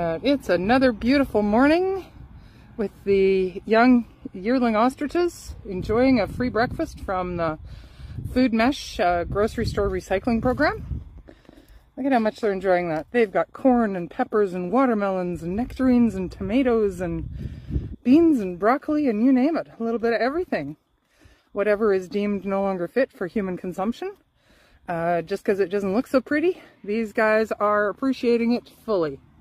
It's another beautiful morning with the young yearling ostriches enjoying a free breakfast from the Food Mesh grocery store recycling program. Look at how much they're enjoying that. They've got corn and peppers and watermelons and nectarines and tomatoes and beans and broccoli and you name it. A little bit of everything. Whatever is deemed no longer fit for human consumption. Just because it doesn't look so pretty, these guys are appreciating it fully.